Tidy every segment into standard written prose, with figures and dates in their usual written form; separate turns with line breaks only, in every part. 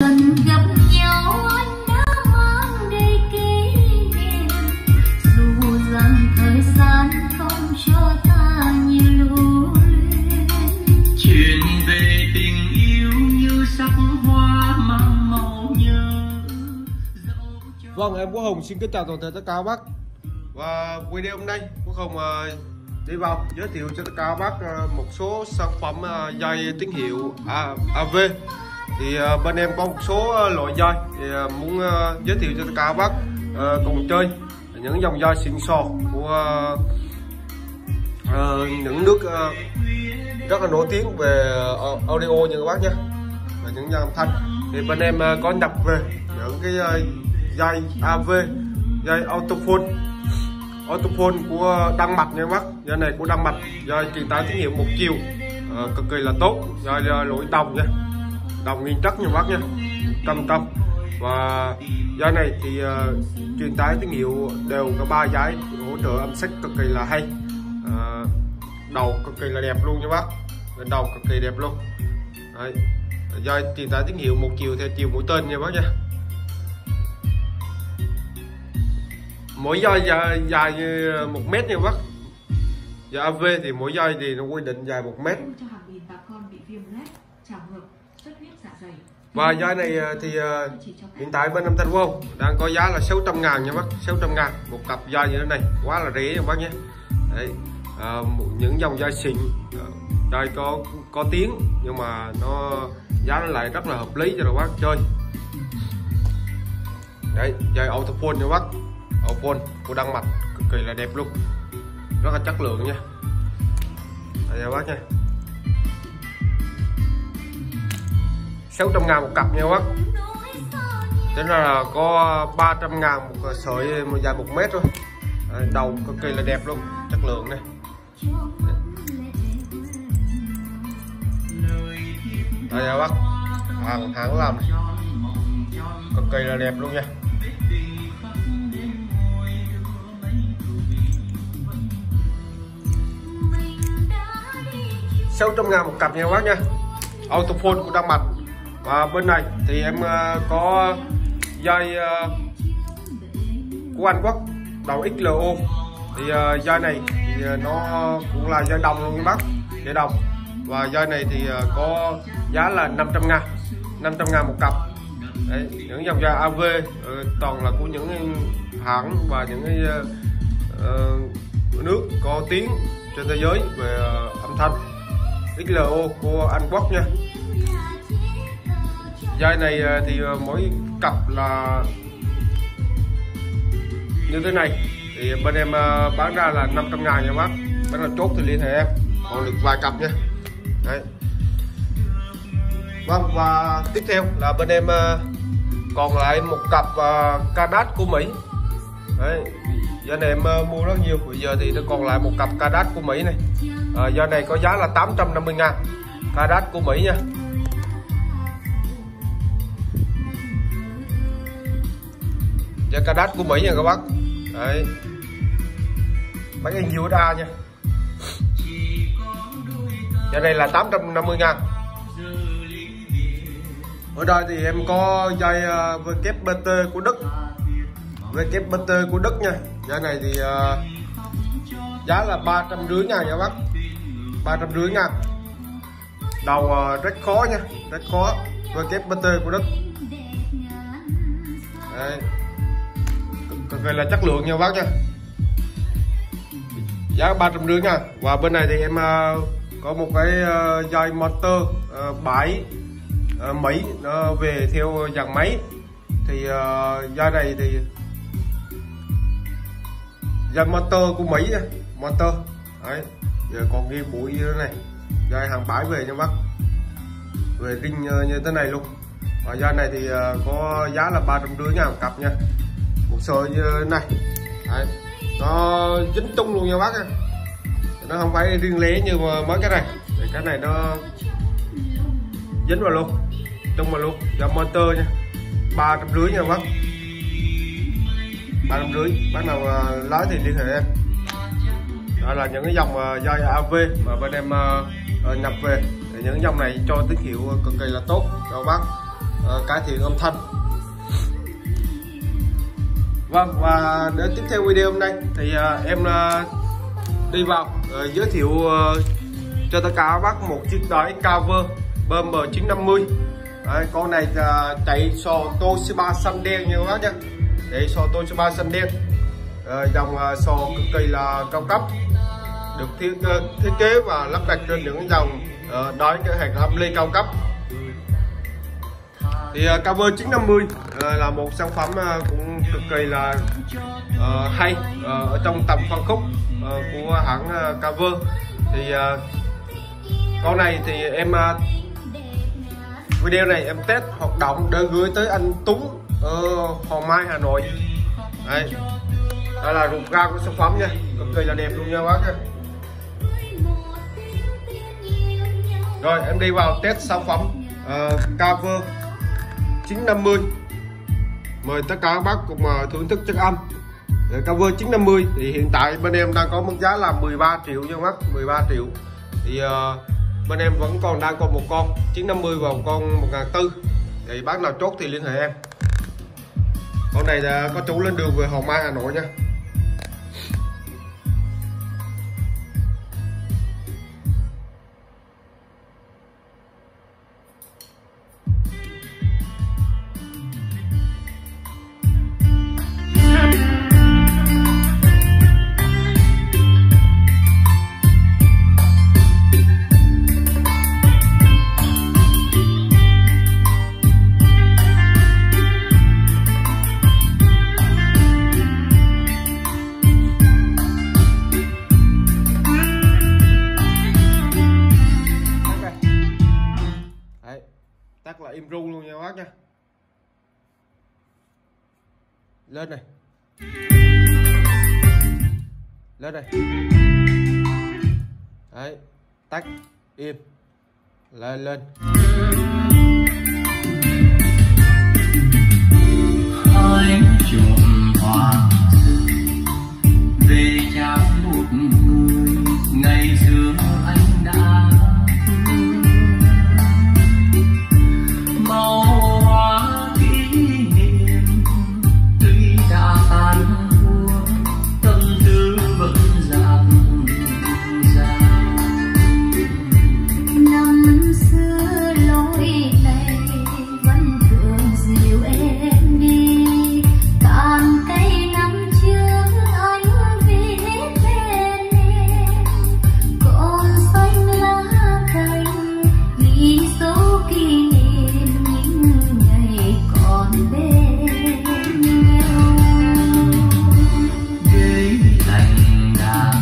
lần gặp nhau anh đã mang đầy kỷ niệm, dù rằng thời gian không cho ta nhiều lưu luyến.
Chuyện về tình yêu như sắc hoa mang màu nhớ.
Vâng, em Quốc Hùng xin kính chào toàn thể tất cả các bác. Và video hôm nay Quốc Hùng đi vào giới thiệu cho tất cả các bác một số sản phẩm dây tín hiệu AV. Thì bên em có một số loại dây thì muốn giới thiệu cho tất cả các bác cùng chơi những dòng dây xịn sò của những nước rất là nổi tiếng về audio như các bác nhé, và những dàn âm thanh. Thì bên em có nhập về những cái dây AV, dây autophone của Đan Mạch nha các bác. Dây này của Đan Mạch, dây truyền tải tín hiệu một chiều cực kỳ là tốt, dây lỗi đồng nha, đồng nguyên chất nha các bác nha, 100%. Và dây này thì truyền tải tín hiệu đều cả 3 dải, hỗ trợ âm sắc cực kỳ là hay, đầu cực kỳ là đẹp luôn nha bác, bên đầu cực kỳ đẹp luôn. Đấy, dây truyền tải tín hiệu một chiều theo chiều mũi tên nha bác nha. Mỗi dây dài như 1 mét nha bác. Dây AV thì mỗi dây thì nó quy định dài 1 mét. Và dây này thì hiện tại bên âm thanh Quốc Hùng đang có giá là 600.000 nha bác, 600.000 một cặp dây như thế này, quá là rẻ nha bác nhé. Đấy, những dòng dây xịn, dây có tiếng nhưng mà giá nó lại rất là hợp lý cho các bác chơi. Đấy, dây autophone nha bác, autophone của Đan Mạch cực kỳ là đẹp luôn, rất là chất lượng nha. Đây nha bác nha, 600.000 một cặp nha bác. Thế là có 300.000 một sợi dài 1 mét thôi. Đầu cực kỳ là đẹp luôn, chất lượng này. Đây nha bác, hàng làm này, cực kỳ là đẹp luôn nha. 600.000 một cặp nha bác nha, autophone của Đan Mạch. Và bên này thì em có dây của Anh Quốc đầu XLO. Thì dây này thì nó cũng là dây đồng luôn nha bác, dây đồng. Và dây này thì có giá là 500.000, 500.000 một cặp. Đấy, những dòng dây AV toàn là của những hãng và những cái nước có tiếng trên thế giới về âm thanh, XLO của Anh Quốc nha. Dây này thì mỗi cặp là như thế này, thì bên em bán ra là 500.000 nha bác. Bán là chốt thì liên hệ em, còn được vài cặp nha. Đấy. Vâng, và tiếp theo là bên em còn lại một cặp Cadat của Mỹ. Đấy, dây này em mua rất nhiều, bây giờ thì nó còn lại một cặp Cadat của Mỹ này. Dây này có giá là 850.000, Cadat của Mỹ nha. Dây Cadat của Mỹ nha các bác. Đấy, bán anh USA nha. Dây này là 850.000. Ở đây thì em có dây VKBT của Đức, VKBT của Đức nha. Dây này thì giá là 350.000 nha bác, 350.000. Đầu rất khó nha, rất khó, VKBT của Đức. Đấy, cực kỳ là chất lượng nha bác nha, giá 350.000. Và bên này thì em có một cái dây motor 7 Mỹ, nó về theo dàn máy. Thì dây này thì dây motor của Mỹ nha, motor. Đấy, giờ còn ghi bụi như thế này, dây hàng bãi về nha bác, về ring như thế này luôn. Và dây này thì có giá là 350.000 một cặp nha, một sợi như thế này. Đấy, nó dính tung luôn nha bác nha, nó không phải riêng lẻ như mấy cái này. Thì cái này nó dính vào luôn, tung vào luôn. Dòng motor nha, 350 nha bác, 350. Bác nào lái thì liên hệ em. Đó là những cái dòng dây AV mà bên em nhập về. Thì những dòng này cho tín hiệu cực kỳ là tốt cho bác cải thiện âm thanh. Vâng, và đến tiếp theo video hôm nay thì em đi vào giới thiệu cho tất cả các bác một chiếc đáy cover BM 950. Con này chạy sò Toshiba xanh đen nha các bác nhé. Để sò Toshiba xanh đen, dòng sò cực kỳ là cao cấp, được thiết kế và lắp đặt trên những dòng đáy hàng âm ly cao cấp. Thì cover 950 là một sản phẩm cũng cực kỳ là hay ở trong tầm phân khúc của hãng cover. Thì con này thì em video này em test hoạt động để gửi tới anh Tuấn ở Hoàng Mai, Hà Nội. Đây, đây là ruột ga của sản phẩm nha, cực kỳ là đẹp luôn nha bác nha. Rồi em đi vào test sản phẩm cover 950. Mời tất cả các bác cùng thưởng thức chất âm. Cover 950 thì hiện tại bên em đang có mức giá là 13 triệu nha bác, 13 triệu. Thì bên em vẫn còn đang còn một con 950 và một con 1400. Thì bác nào chốt thì liên hệ em. Con này có chủ lên đường về Hoàng Mai, Hà Nội nha. Tắt là im ru luôn nha bác nha. Lên này, lên này. Đấy, tắt im, lên lên.
Hỡi chùm hoàng về chào một người ngày xưa anh đã màu hoa kỷ niệm, tuy đã tan úa tâm tư vẫn dạt dào.
Năm xưa lối này vẫn thường dìu em đi, càng cây năm trước anh viết tên em, còn xanh lá cành ghi dấu kỷ niệm những ngày còn bên nhau.
Để lành đàn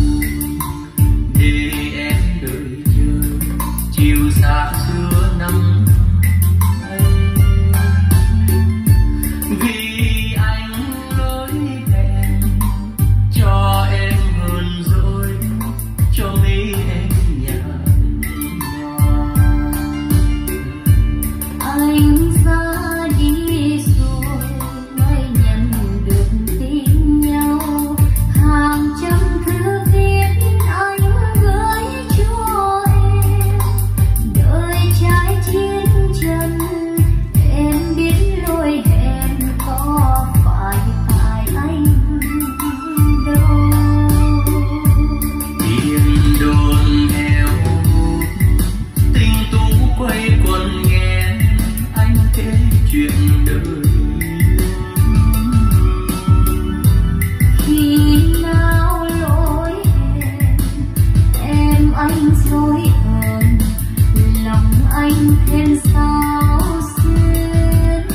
để em đợi chờ chiều xa xưa năm ấy, vì anh lối hẹn cho em hơn rồi cho mi em nhạt nhòa.
Anh ra đi rồi mới nhận được tin nhau, hàng trăm thư viết anh gửi cho em. Đời trái chiến chân em biết lối hẹn có phải tại anh đâu.
Tiếng đồn theo tình tú quay quần nghe anh kể chuyện đời.
Khi nào lối hẹn em anh dối hờn, lòng anh thêm sao xuyên.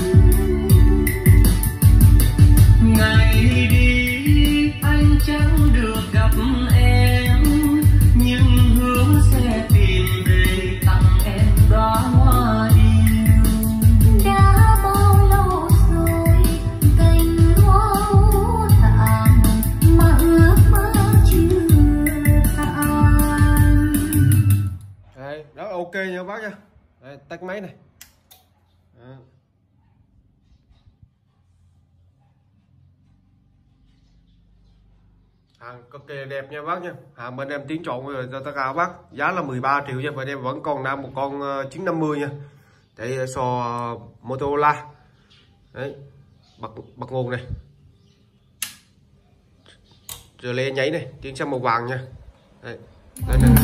Ngày đi anh chẳng được gặp em, nhưng hứa sẽ tìm về tặng em đóa hoa yêu.
Đã bao lâu rồi cành hoa tàn mà ước mơ chưa tàn.
Đấy, đó ok nha bác nha. Đấy, tắt máy này. Đó. Hàng cực kỳ đẹp nha bác nha. Hàng bên em tiến trộn rồi cho tất cả các bác. Giá là 13 triệu nha. Bên em vẫn còn đang một con 950 nha. chạy sò Motorola đấy, bật nguồn này, rồi lên nháy này, tiếng xe màu vàng nha. Đấy, đây này.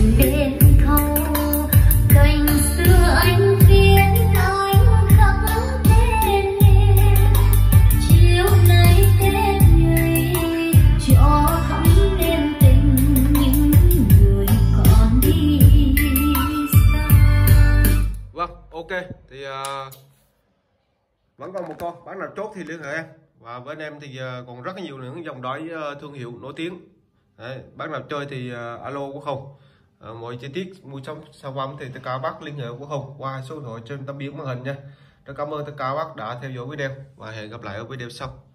Cành xưa anh viết anh khắc tên em, chiều nay Tết người cho thắm đêm tình những người còn đi xa.
Vâng, ok thì vẫn còn một con bán nào chốt thì liên hệ em, và với anh em thì còn rất nhiều những dòng đói thương hiệu nổi tiếng. Đấy, bác nào chơi thì alo của Hồng. Mọi chi tiết mua sắm sản phẩm thì tất cả bác liên hệ của Hồng qua số điện thoại trên tấm biển màn hình nha. Rất cảm ơn tất cả bác đã theo dõi video và hẹn gặp lại ở video sau.